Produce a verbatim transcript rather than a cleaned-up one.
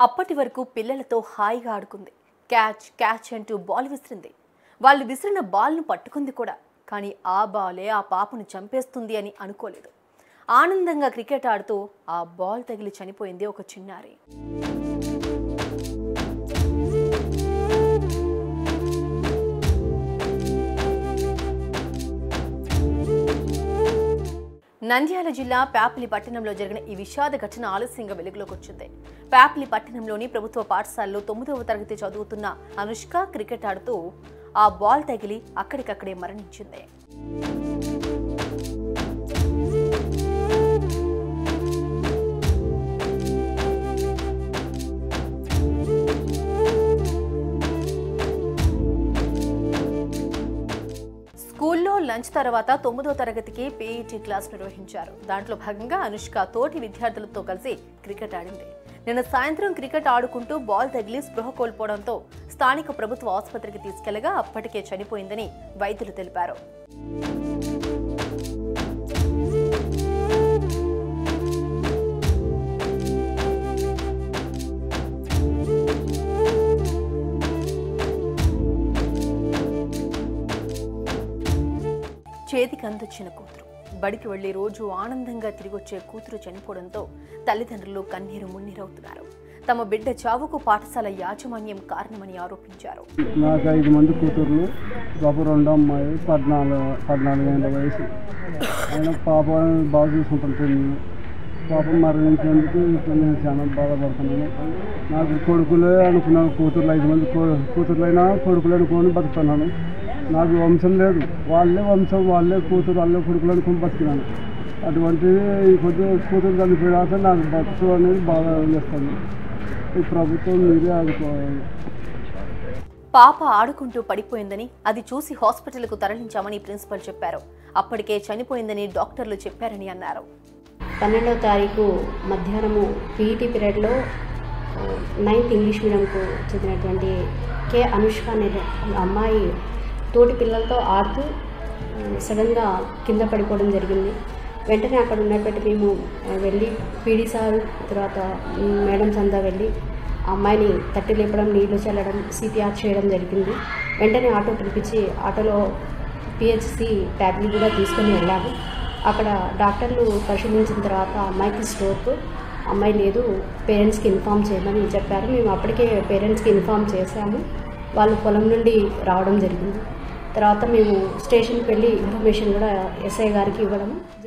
అప్పటి వరకు పిల్లలతో హాయిగా ఆడుకుంది. క్యాచ్ క్యాచ్ అంటూ బాల్ విసిరింది. వాళ్ళు విసిరిన బాల్ను పట్టుకుంది కూడా. కానీ ఆ బాలే ఆ పాపను చంపేస్తుంది అని అనుకోలేదు. ఆనందంగా క్రికెట్ ఆడుతూ ఆ బాల్ తగిలి చనిపోయింది ఒక చిన్నారి. నంద్యాల జిల్లా ప్యాపిలి పట్టణంలో జరిగిన ఈ విషాద ఘటన ఆలస్యంగా వెలుగులోకి వచ్చింది. ప్యాపిలి పట్టణంలోని ప్రభుత్వ పాఠశాలలో తొమ్మిదవ తరగతి చదువుతున్న అనుష్క క్రికెట్ ఆడుతూ ఆ బాల్ తగిలి అక్కడికక్కడే మరణించింది. స్కూల్లో లంచ్ తర్వాత తొమ్మిదో తరగతికి పీఈటీ క్లాస్ నిర్వహించారు. దాంట్లో భాగంగా అనుష్క తోటి విద్యార్థులతో కలిసి క్రికెట్ ఆడింది. నిన్న సాయంత్రం క్రికెట్ ఆడుకుంటూ బాల్ తగిలి స్పృహ కోల్పోవడంతో స్థానిక ప్రభుత్వ ఆసుపత్రికి తీసుకెళ్లగా అప్పటికే చనిపోయిందని వైద్యులు తెలిపారు. చేతికి అందొచ్చిన కూతురు, బడికి వెళ్లి రోజు ఆనందంగా తిరిగొచ్చే కూతురు చనిపోవడంతో తల్లిదండ్రులు కన్నీరు మున్నీరవుతున్నారు. తమ బిడ్డ చావుకు పాఠశాల యాజమాన్యం కారణమని ఆరోపించారు. నాకు ఐదు మంది కూతుర్లు, పాప రెండో అమ్మాయి, పద్నాలుగు పద్నాలుగు ఏళ్ళ వయసు. ఆయన పాప బాగా చూసుకుంటుంటుంది. పాప మరణించినందుకు నేను చాలా బాధపడుతున్నాను. నాకు కొడుకులే అనుకున్నాను, కూతుర్లు ఐదు మంది కూతుర్లైనా కొడుకులు అనుకోని బతుకుతున్నాను. నాకు వంశం లేదు, వాళ్ళే వంశం, వాళ్ళే కూతురు, వాళ్ళే కొడుకులు అనుకుని బతికినాను. అటువంటిది కొద్ది కూతురు చనిపోయాక నాకు బతుకు అనేది బాగా చేస్తుంది. ఈ ప్రభుత్వం మీరే ఆదుకోవాలి. పాప ఆడుకుంటూ పడిపోయిందని, అది చూసి హాస్పిటల్కు తరలించామని ప్రిన్సిపల్ చెప్పారు. అప్పటికే చనిపోయిందని డాక్టర్లు చెప్పారని అన్నారు. పన్నెండవ తారీఖు మధ్యాహ్నము పీఈటీ పీరియడ్లో నైన్త్ ఇంగ్లీష్ మీడియంకు చెందినటువంటి కే అనుష్క అనే అమ్మాయి తోటి పిల్లలతో ఆడుతూ సడన్గా కింద పడిపోవడం జరిగింది. వెంటనే అక్కడ ఉన్నటువంటి మేము వెళ్ళి పీడీ సార్ తర్వాత మేడమ్స్ అంతా వెళ్ళి ఆ అమ్మాయిని తట్టి లేపడం, నీళ్లు చల్లడం, సిపిఆర్ చేయడం జరిగింది. వెంటనే ఆటో పిలిపించి ఆటోలో పిహెచ్సి ప్యాబ్లీ కూడా తీసుకొని వెళ్ళాము. అక్కడ డాక్టర్లు పరిశీలించిన తర్వాత అమ్మాయికి స్ట్రోక్, అమ్మాయి లేదు, పేరెంట్స్కి ఇన్ఫామ్ చేయమని చెప్పారు. మేము అప్పటికే పేరెంట్స్కి ఇన్ఫామ్ చేశాము. వాళ్ళు పొలం నుండి రావడం జరిగింది. తర్వాత మేము స్టేషన్కి వెళ్ళి ఇన్ఫర్మేషన్ కూడా ఎస్ఐ గారికి ఇవ్వడము